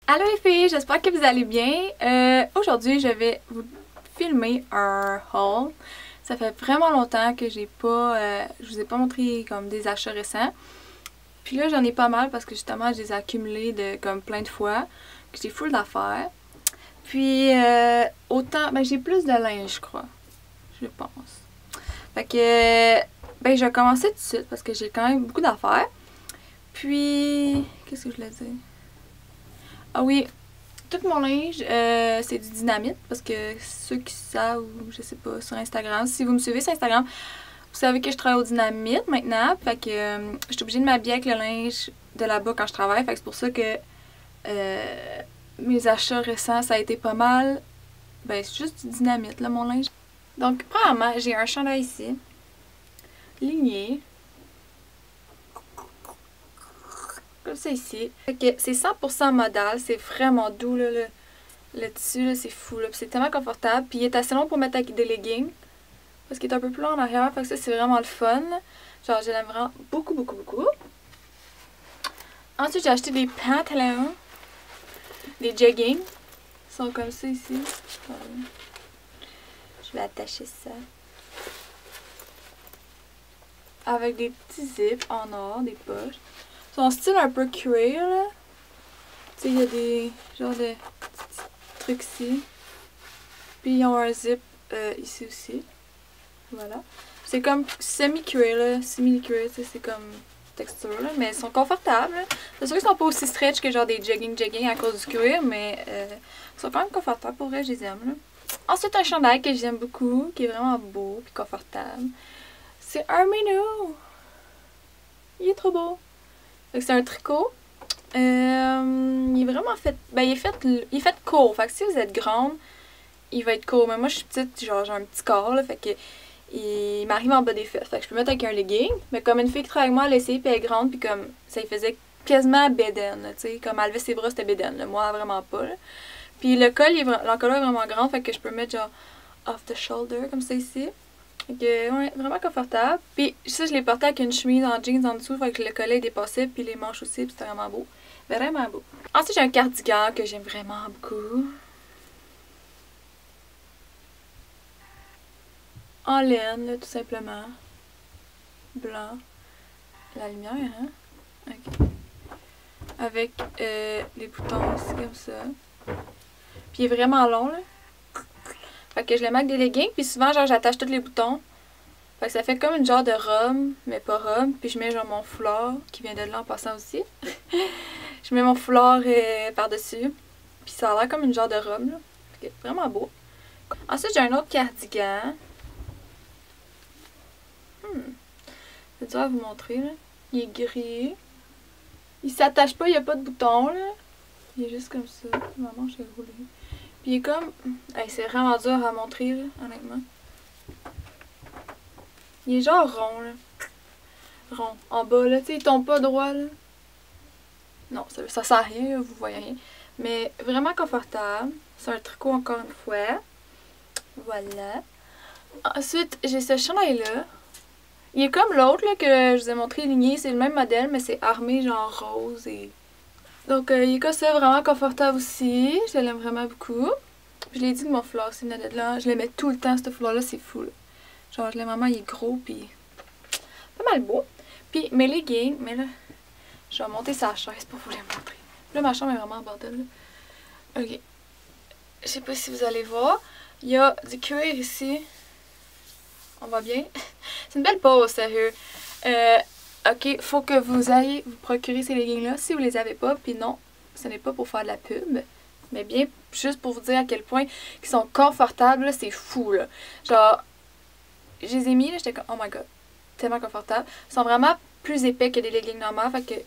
Allô les filles, j'espère que vous allez bien. Aujourd'hui, je vais vous filmer un haul. Ça fait vraiment longtemps que je vous ai pas montré comme des achats récents. Puis là, j'en ai pas mal parce que justement, je les ai accumulés comme plein de fois. Que j'ai full d'affaires. Puis j'ai plus de linge, je crois. Je pense. Fait que, je vais commencer tout de suite parce que j'ai quand même beaucoup d'affaires. Puis, qu'est-ce que je voulais dire? Ah oui, tout mon linge, c'est du Dynamite parce que ceux qui savent, ou je sais pas, sur Instagram, si vous me suivez sur Instagram, vous savez que je travaille au Dynamite maintenant. Fait que je suis obligée de m'habiller avec le linge de là-bas quand je travaille. Fait que c'est pour ça que mes achats récents, ça a été pas mal. C'est juste du Dynamite, là, mon linge. Donc, premièrement, j'ai un chandail ici, ligné. Comme ça ici. Fait que c'est 100% modal, c'est vraiment doux là, le tissu, là, c'est fou là. C'est tellement confortable. Puis il est assez long pour mettre avec des leggings. Parce qu'il est un peu plus long en arrière. Fait que ça c'est vraiment le fun. Genre je l'aime vraiment beaucoup, beaucoup, beaucoup. Ensuite j'ai acheté des pantalons. Des joggings. Ils sont comme ça ici. Je vais attacher ça. Avec des petits zips en or, des poches. Ils sont style un peu cuir là. Tu sais, il y a des genres de petits trucs ici. Puis ils ont un zip ici aussi. Voilà. C'est comme semi-cuir là. Semi-cuir, c'est comme texture là. Mais ils sont confortables. C'est sûr qu'ils sont pas aussi stretch que genre des jogging à cause du cuir. Mais ils sont quand même confortables. Pour vrai, je les aime là. Ensuite, un chandail que j'aime beaucoup. Qui est vraiment beau et confortable. C'est un minou. Il est trop beau. C'est un tricot. Il est vraiment fait. Il est fait court. Fait que si vous êtes grande, il va être court. Mais moi je suis petite, genre j'ai un petit corps là. Fait que il m'arrive en bas des fesses. Fait que je peux mettre avec un legging. Mais comme une fille qui travaille avec moi, elle essayait puis elle est grande. Puis comme ça lui faisait quasiment bédaine. Tu sais, comme elle levait ses bras, c'était bédaine. Là. Moi vraiment pas. Là. Puis l'encolure est vraiment grand. Fait que je peux mettre genre off the shoulder comme ça ici. Fait que, ouais, vraiment confortable. Puis ça, je l'ai porté avec une chemise en jeans en dessous, fait que le collet est dépassé, puis les manches aussi, puis c'était vraiment beau. Vraiment beau. Ensuite, j'ai un cardigan que j'aime vraiment beaucoup. En laine, là, tout simplement. Blanc. La lumière, hein? Ok. Avec les boutons aussi, comme ça. Puis il est vraiment long, là. Fait que je le mets avec des leggings, puis souvent, genre, j'attache tous les boutons. Fait que ça fait comme une genre de robe, mais pas robe. Puis je mets genre mon foulard, qui vient de là en passant aussi. Je mets mon foulard par-dessus. Puis ça a l'air comme une genre de robe, là. Fait que vraiment beau. Ensuite, j'ai un autre cardigan. C'est dur à vous montrer, là. Il est gris. Il s'attache pas, il n'y a pas de bouton, là. Il est juste comme ça. Ma manche est roulée. Puis il est comme... Hey, c'est vraiment dur à montrer, là, honnêtement. Il est genre rond, là. Rond. En bas, là. Tu sais, il tombe pas droit, là. Non, ça sert à rien, vous voyez rien. Mais vraiment confortable. C'est un tricot encore une fois. Voilà. Ensuite, j'ai ce chandail-là. Il est comme l'autre là que je vous ai montré ligné. C'est le même modèle, mais c'est armé genre rose. Donc, il est comme ça, vraiment confortable aussi. Je l'aime vraiment beaucoup. Je l'ai dit que mon foulard, c'est venait de là. Je le mets tout le temps, ce foulard-là, c'est fou. Là. Genre, je l'aime vraiment, il est gros, puis pas mal beau. Puis mes leggings, mais là, je vais monter sa chaise pour vous les montrer. Là, ma chambre est vraiment en bordel. Là. Ok. Je sais pas si vous allez voir. Il y a du cuir ici. On va bien. C'est une belle pose, sérieux. Ok, faut que vous ayez vous procurer ces leggings-là si vous les avez pas. Puis non, ce n'est pas pour faire de la pub. Mais bien, juste pour vous dire à quel point ils sont confortables, c'est fou, là. Genre, je les ai mis, là, j'étais comme, oh my god, tellement confortables. Ils sont vraiment plus épais que des leggings normales. Fait que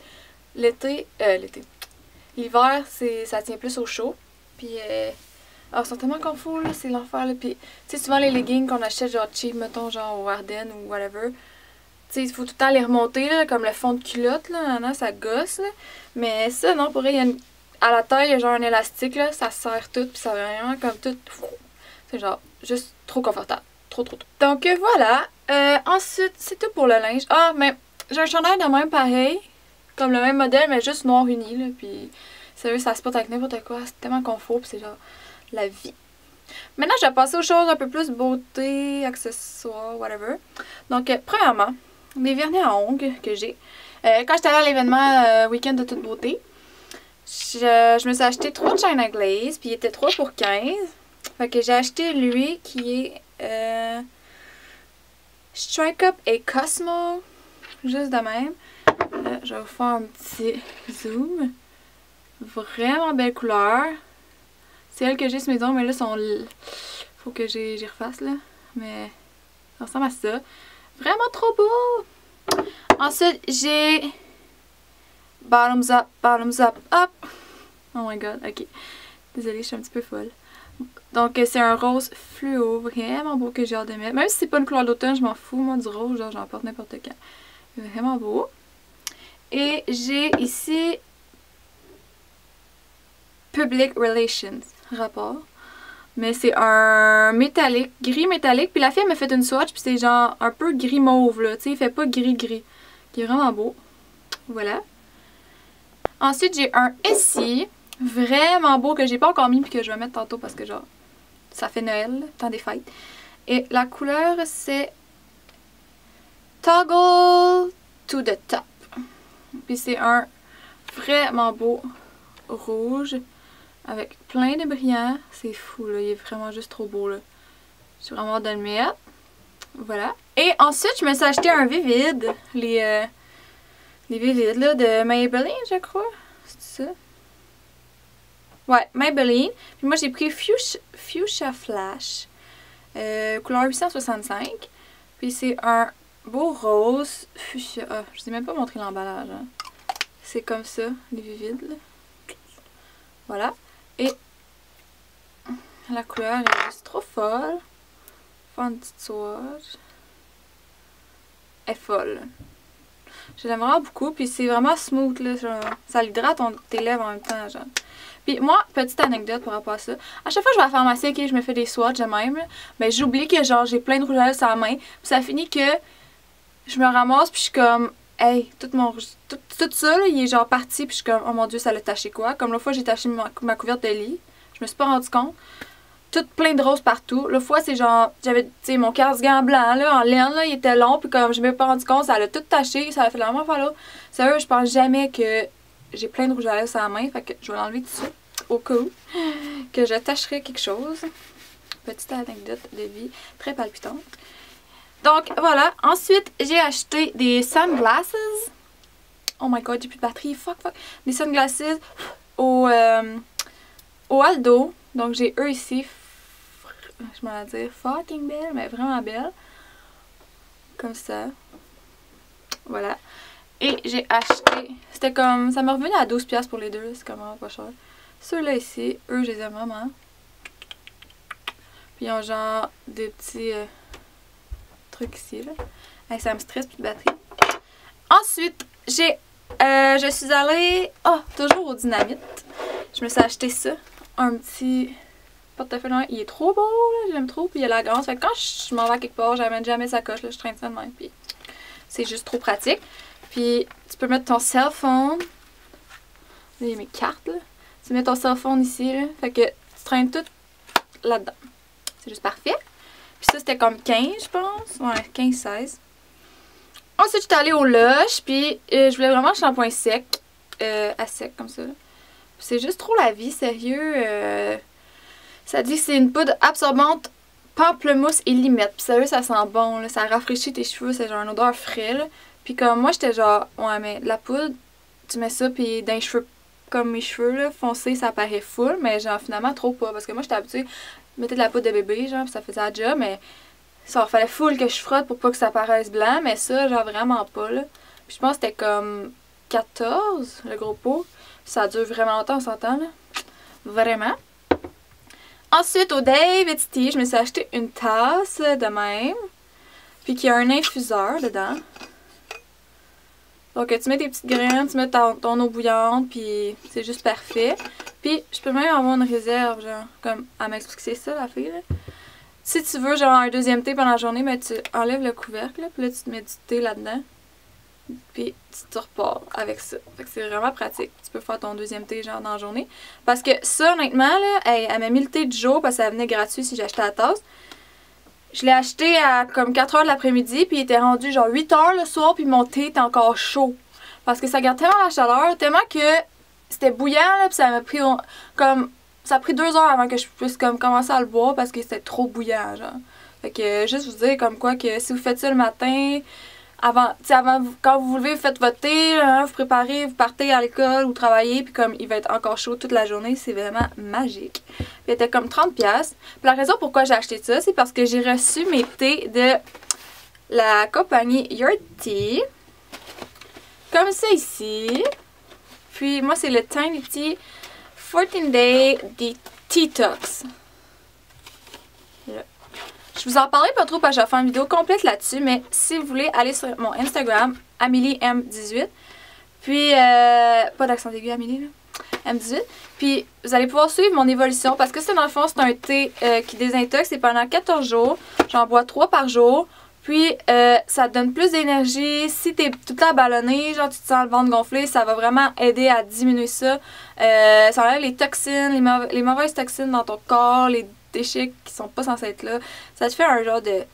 l'hiver, ça tient plus au chaud. Puis, ils sont tellement confort, là, c'est l'enfer, là. Puis, tu sais, souvent les leggings qu'on achète, genre cheap, mettons, genre au Ardennes ou whatever, tu sais, il faut tout le temps les remonter, là, comme le fond de culotte, là, non, ça gosse, là. Mais ça, non, pour vrai, à la taille, il y a genre un élastique, là, ça serre tout, puis ça va vraiment comme tout. C'est genre, juste trop confortable. Trop. Donc, voilà. Ensuite, c'est tout pour le linge. Ah, mais j'ai un chandail de même pareil, comme le même modèle, mais juste noir uni, là, puis Sérieux, ça se porte avec n'importe quoi. C'est tellement confort, puis c'est genre la vie. Maintenant, je vais passer aux choses un peu plus beauté, accessoires, whatever. Donc, premièrement, les vernis à ongles que j'ai. Quand j'étais allée à l'événement Week-end de toute beauté, je me suis acheté 3 China Glaze, puis il était 3 pour 15. Fait que j'ai acheté lui qui est Strike Up et Cosmo, juste de même. Là, je vais vous faire un petit zoom. Vraiment belle couleur. C'est elle que j'ai sur mes ongles, mais là, sont... faut que j'y refasse, là. Mais ça ressemble à ça. Vraiment trop beau! Ensuite, j'ai Bottoms Up, Bottoms Up, Up. Oh my god, ok. Désolée, je suis un petit peu folle. Donc, c'est un rose fluo, vraiment beau que j'ai hâte de mettre. Même si c'est pas une couleur d'automne, je m'en fous, moi, du rose, genre, j'en porte n'importe quand. Vraiment beau. Et j'ai ici Public Relations, rapport. Mais c'est un métallique, gris métallique. Puis la fille m'a fait une swatch, puis c'est genre un peu gris mauve, là. Tu sais, il fait pas gris-gris. Qui est vraiment beau. Voilà. Ensuite, j'ai un SI, vraiment beau, que j'ai pas encore mis, puis que je vais mettre tantôt parce que genre, ça fait Noël, temps des fêtes. Et la couleur, c'est Toggle to the Top. Puis c'est un vraiment beau rouge avec plein de brillants. C'est fou, là. Il est vraiment juste trop beau, là. J'ai vraiment hâte de le mettre. Voilà. Et ensuite, je me suis acheté un Vivid. Les Vivid, là, de Maybelline, je crois. C'est ça? Ouais, Maybelline. Puis moi, j'ai pris Fuchsia Flash. Couleur 865. Puis c'est un beau rose fuchsia. Ah, je vous ai même pas montré l'emballage. Hein. C'est comme ça, les Vivid, là. Voilà. Et la couleur est juste trop folle. Faire une petite swatch. Elle est folle. Je l'aime vraiment beaucoup. Puis c'est vraiment smooth, là. Genre, ça l'hydrate tes lèvres en même temps, genre. Puis moi, petite anecdote par rapport à ça. À chaque fois que je vais à la pharmacie, ok, je me fais des swatchs de même. Mais j'oublie que genre j'ai plein de rouge à lèvres sur la main. Puis ça finit que je me ramasse puis je suis comme... Hey, tout ça, là, il est genre parti, puis je suis comme, oh mon dieu, ça l'a taché quoi? Comme l'autre fois, j'ai taché ma couverte de lit. Je me suis pas rendu compte. Tout plein de roses partout. L'autre fois, c'est genre, j'avais, tu sais, mon cardigan blanc, là, en laine, là, il était long, puis comme je m'ai pas rendu compte, ça l'a tout taché, ça a fait la même affaire là. Sérieux, je pense jamais que j'ai plein de rouge à lèvres sur la main, fait que je vais l'enlever tout de suite, au cas où, que je tacherai quelque chose. Petite anecdote de vie très palpitante. Donc voilà, ensuite j'ai acheté des sunglasses. Oh my god, j'ai plus de batterie, fuck. Des sunglasses au Aldo. Donc j'ai eux ici. Je m'en vais dire fucking belle, mais vraiment belle. Comme ça. Voilà. Et j'ai acheté, c'était comme, ça m'a revenu à 12$ pour les deux, c'est comme vraiment pas cher. Ceux-là ici, eux je les aime vraiment. Puis ils ont genre des petits... truc ici, là. Hey, ça me stresse, plus de batterie. Ensuite, je suis allée... Oh, toujours au Dynamite. Je me suis acheté ça. Un petit portefeuille. Il est trop beau, là. J'aime trop. Puis il y a la grande. Fait que quand je m'en vais quelque part, j'amène jamais sa coche, là. Je traîne ça de même. Puis c'est juste trop pratique. Puis tu peux mettre ton cell phone. Là, il y a mes cartes, là. Tu mets ton cell phone ici, là. Fait que tu traînes tout là-dedans. C'est juste parfait. Puis ça, c'était comme 15, je pense. Ouais, 15-16. Ensuite, j'étais allée au Lush. Puis je voulais vraiment le shampoing sec. À sec, comme ça. C'est juste trop la vie, sérieux. Ça dit que c'est une poudre absorbante pamplemousse et limette. Puis sérieux, ça sent bon. Là. Ça rafraîchit tes cheveux. C'est genre une odeur fraîche. Puis comme moi, j'étais genre, ouais, mais la poudre, tu mets ça. Puis dans les cheveux, comme mes cheveux, là, foncés, ça paraît full. Mais genre, finalement, trop pas. Parce que moi, j'étais habituée. Mettais de la poudre de bébé, genre, pis ça faisait la job, mais ça fallait full que je frotte pour pas que ça paraisse blanc, mais ça, genre, vraiment pas, là. Puis je pense que c'était comme 14, le gros pot. Puis ça dure vraiment longtemps, on s'entend, là. Vraiment. Ensuite, au Dave Tea, je me suis acheté une tasse de même, puis qui a un infuseur dedans. Donc, tu mets tes petites graines, tu mets ton eau bouillante, puis c'est juste parfait. Puis, je peux même avoir une réserve, genre, comme Amex, parce que c'est ça, la fille, là. Si tu veux, genre, un deuxième thé pendant la journée, mais tu enlèves le couvercle, là, puis là, tu te mets du thé là-dedans. Puis tu repars avec ça. Fait que c'est vraiment pratique. Tu peux faire ton deuxième thé genre dans la journée. Parce que ça, honnêtement, là, elle m'a mis le thé du jour parce que ça venait gratuit si j'achetais la tasse. Je l'ai acheté à comme 4h de l'après-midi, puis il était rendu genre 8h le soir, puis mon thé était encore chaud. Parce que ça garde tellement la chaleur, tellement que c'était bouillant, là, puis ça m'a pris comme... Ça a pris 2 heures avant que je puisse comme commencer à le boire parce que c'était trop bouillant, genre. Fait que juste vous dire comme quoi que si vous faites ça le matin, avant quand vous vous levez, vous faites votre thé, hein, vous préparez, vous partez à l'école ou travailler, puis comme il va être encore chaud toute la journée, c'est vraiment magique. Puis il était comme 30$. Puis la raison pourquoi j'ai acheté ça, c'est parce que j'ai reçu mes thés de la compagnie Your Tea. Comme ça ici. Puis moi c'est le Tiny Tea 14 Day Detox. Je vous en parlais pas trop parce que j'ai fait une vidéo complète là-dessus, mais si vous voulez aller sur mon Instagram, AmélieM18, puis, pas d'accent aigu Amélie, là, M18, puis vous allez pouvoir suivre mon évolution parce que c'est dans le fond, c'est un thé qui désintoxe et pendant 14 jours, j'en bois 3 par jour, puis ça te donne plus d'énergie. Si t'es tout le temps ballonné, genre tu te sens le ventre gonflé, ça va vraiment aider à diminuer ça. Ça enlève les toxines, les mauvaises toxines dans ton corps, les déchets qui sont pas censés être là. Ça te fait un genre de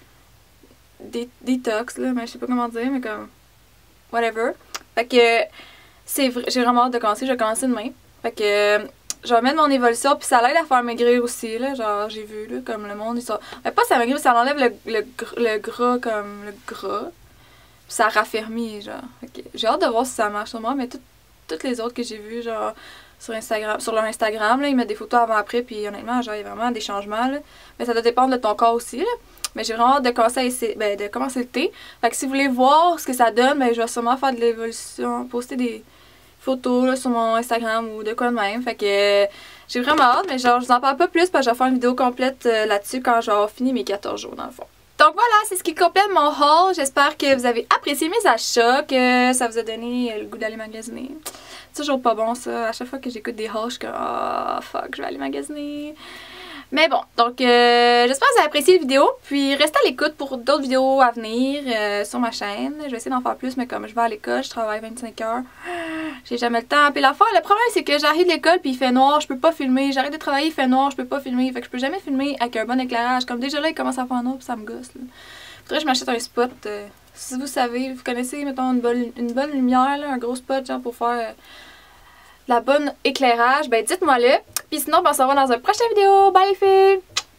détox, là, mais je sais pas comment dire, mais comme whatever. Fait que j'ai vraiment hâte de commencer, je vais commencer demain. Fait que je vais mettre mon évolution, puis ça l'aide à faire maigrir aussi, là, genre j'ai vu, là, comme le monde, ils sont... Mais pas ça maigrir, ça enlève le gras, comme le gras, puis ça raffermit, genre. Okay. J'ai hâte de voir si ça marche sur moi, mais toutes les autres que j'ai vues, genre sur Instagram, sur leur Instagram, là, ils mettent des photos avant-après, puis honnêtement, genre, il y a vraiment des changements, là. Mais ça doit dépendre de ton corps aussi, là. Mais j'ai vraiment hâte de commencer à essayer, de commencer le thé. Fait que si vous voulez voir ce que ça donne, ben je vais sûrement faire de l'évolution, poster des photos là, sur mon Instagram ou de quoi de même. Fait que j'ai vraiment hâte, mais genre je vous en parle pas plus parce que je vais faire une vidéo complète là-dessus quand j'aurai fini mes 14 jours dans le fond. Donc voilà, c'est ce qui complète mon haul. J'espère que vous avez apprécié mes achats, que ça vous a donné le goût d'aller magasiner. C'est toujours pas bon ça. À chaque fois que j'écoute des hauls, je suis comme oh fuck, je vais aller magasiner. Mais bon, donc j'espère que vous avez apprécié la vidéo. Puis restez à l'écoute pour d'autres vidéos à venir sur ma chaîne. Je vais essayer d'en faire plus, mais comme je vais à l'école, je travaille 25 heures. J'ai jamais le temps. Puis l'affaire, le problème c'est que j'arrive de l'école puis il fait noir, je peux pas filmer. J'arrête de travailler, il fait noir, je peux pas filmer. Fait que je peux jamais filmer avec un bon éclairage. Comme déjà là, il commence à faire noir puis ça me gosse. Là. Faudrait que je m'achète un spot. Si vous savez, vous connaissez, mettons, une bonne lumière, là, un gros spot genre pour faire la bonne éclairage, ben dites-moi-le. Puis sinon, ben, on se revoit dans une prochaine vidéo. Bye les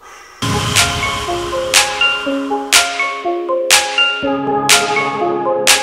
filles!